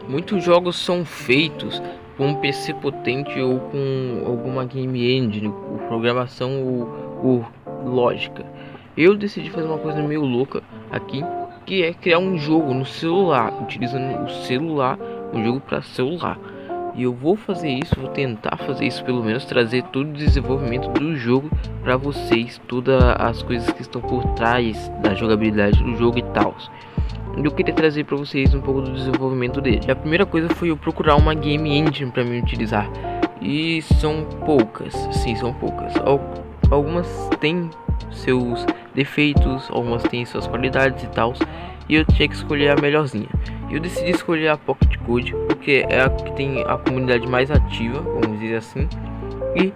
Muitos jogos são feitos com um PC potente ou com alguma game engine, ou programação ou lógica. Eu decidi fazer uma coisa meio louca aqui, que é criar um jogo no celular, utilizando o celular, um jogo para celular. E eu vou fazer isso, vou tentar fazer isso, pelo menos trazer todo o desenvolvimento do jogo para vocês, todas as coisas que estão por trás da jogabilidade do jogo e tal. Eu queria trazer para vocês um pouco do desenvolvimento dele. E a primeira coisa foi eu procurar uma game engine para mim utilizar. E são poucas, sim, são poucas. Algumas têm seus defeitos, algumas têm suas qualidades e tal. E eu tinha que escolher a melhorzinha. Eu decidi escolher a Pocket Code porque é a que tem a comunidade mais ativa, vamos dizer assim. E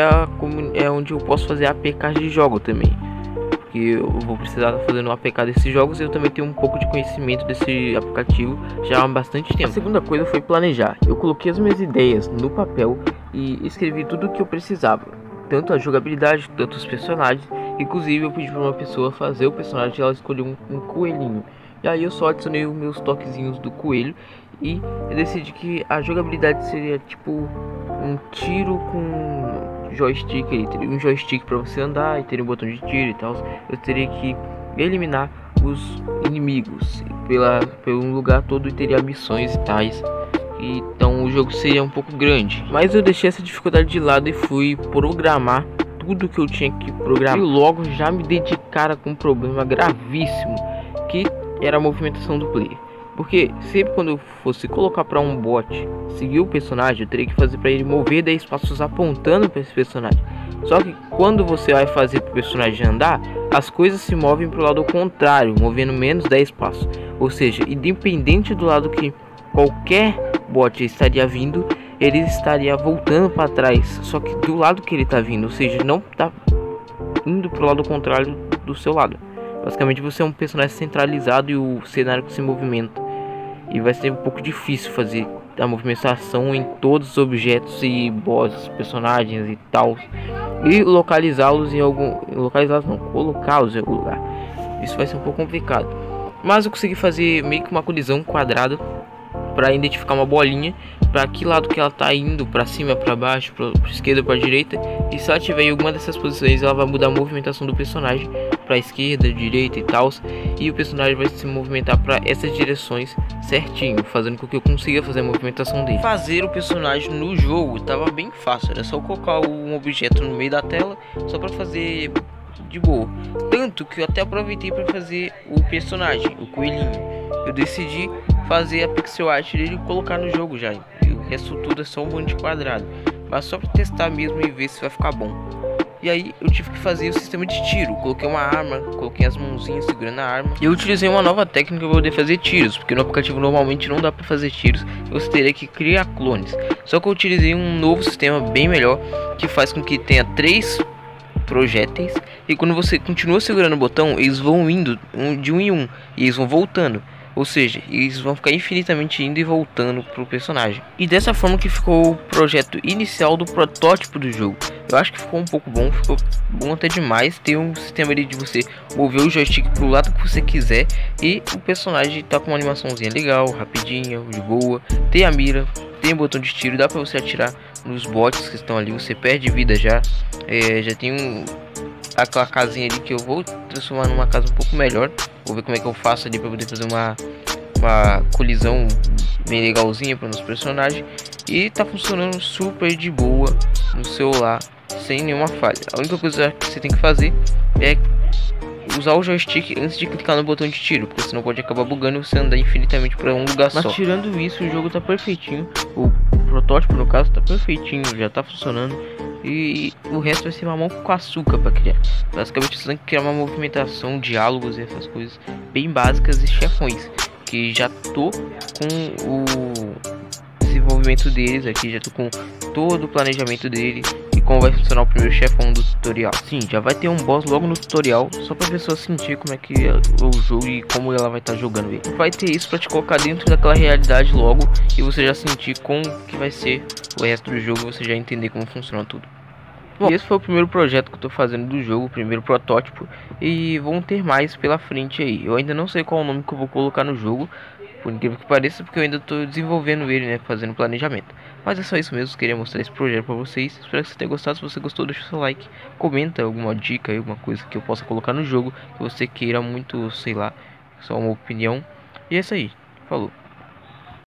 é onde eu posso fazer APKs de jogo também. Que eu vou precisar estar fazendo um APK desses jogos e eu também tenho um pouco de conhecimento desse aplicativo já há bastante tempo. A segunda coisa foi planejar. Eu coloquei as minhas ideias no papel e escrevi tudo o que eu precisava, tanto a jogabilidade, tanto os personagens. Inclusive eu pedi para uma pessoa fazer o personagem e ela escolheu um coelhinho. E aí eu só adicionei os meus toquezinhos do coelho e eu decidi que a jogabilidade seria tipo um tiro com joystick. Ele teria um joystick para você andar e teria um botão de tiro e tal. Eu teria que eliminar os inimigos pelo lugar todo e teria missões e tais. Então o jogo seria um pouco grande, mas eu deixei essa dificuldade de lado e fui programar tudo que eu tinha que programar. E logo já me dei de cara com um problema gravíssimo, que era a movimentação do player. Porque sempre quando eu fosse colocar para um bot seguir o personagem, eu teria que fazer para ele mover 10 passos apontando para esse personagem. Só que quando você vai fazer para o personagem andar, as coisas se movem para o lado contrário, movendo menos 10 passos. Ou seja, independente do lado que qualquer bot estaria vindo, ele estaria voltando para trás. Só que do lado que ele está vindo, ou seja, não está indo para o lado contrário do seu lado. Basicamente você é um personagem centralizado e o cenário que se movimenta. E vai ser um pouco difícil fazer a movimentação em todos os objetos e bosses, personagens e tal. E localizá-los em algum... Localizá-los não, colocá-los em algum lugar. Isso vai ser um pouco complicado. Mas eu consegui fazer meio que uma colisão quadrada para identificar uma bolinha para que lado que ela tá indo, para cima, para baixo, para esquerda, para direita. E se ela tiver em alguma dessas posições, ela vai mudar a movimentação do personagem para esquerda, direita e tal. E o personagem vai se movimentar para essas direções certinho, fazendo com que eu consiga fazer a movimentação dele. Fazer o personagem no jogo estava bem fácil, era só colocar um objeto no meio da tela, só para fazer de boa. Tanto que eu até aproveitei para fazer o personagem, o coelhinho. Eu decidi fazer a pixel art dele e colocar no jogo já. E o resto tudo é só um bando de quadrado, mas só para testar mesmo e ver se vai ficar bom. E aí eu tive que fazer o sistema de tiro. Coloquei uma arma, coloquei as mãozinhas segurando a arma. E eu utilizei uma nova técnica para poder fazer tiros, porque no aplicativo normalmente não dá para fazer tiros, você teria que criar clones. Só que eu utilizei um novo sistema bem melhor, que faz com que tenha 3 projéteis, e quando você continua segurando o botão, eles vão indo de um em um, e eles vão voltando. Ou seja, eles vão ficar infinitamente indo e voltando pro personagem. E dessa forma que ficou o projeto inicial do protótipo do jogo. Eu acho que ficou um pouco bom, ficou bom até demais. Tem um sistema ali de você mover o joystick pro lado que você quiser. E o personagem tá com uma animaçãozinha legal, rapidinha, de boa. Tem a mira, tem o botão de tiro, dá pra você atirar nos bots que estão ali. Você perde vida já. Já tem aquela casinha ali que eu vou transformar numa casa um pouco melhor. Vou ver como é que eu faço ali para poder fazer uma colisão bem legalzinha para os personagens. E tá funcionando super de boa no celular, sem nenhuma falha. A única coisa que você tem que fazer é usar o joystick antes de clicar no botão de tiro, porque senão pode acabar bugando e você andar infinitamente para um lugar só. Mas tirando isso, o jogo tá perfeitinho. O protótipo, no caso, tá perfeitinho, já tá funcionando. E o resto vai ser mamão com açúcar para criar. Basicamente você tem que criar uma movimentação, diálogos e essas coisas bem básicas e chefões, que já tô com o desenvolvimento deles aqui, já tô com todo o planejamento dele e como vai funcionar o primeiro chefão do tutorial. Sim, já vai ter um boss logo no tutorial, só pra pessoa sentir como é que é o jogo e como ela vai estar jogando ele. Vai ter isso pra te colocar dentro daquela realidade logo e você já sentir como que vai ser o resto do jogo, você já entender como funciona tudo. Bom, esse foi o primeiro projeto que eu tô fazendo do jogo, o primeiro protótipo, e vão ter mais pela frente aí. Eu ainda não sei qual o nome que eu vou colocar no jogo, Por incrível que pareça, porque eu ainda tô desenvolvendo ele, né, fazendo planejamento. Mas é só isso mesmo, queria mostrar esse projeto pra vocês. Espero que você tenha gostado. Se você gostou, deixa o seu like, comenta alguma dica aí, alguma coisa que eu possa colocar no jogo que você queira muito, sei lá, só uma opinião. E é isso aí, falou.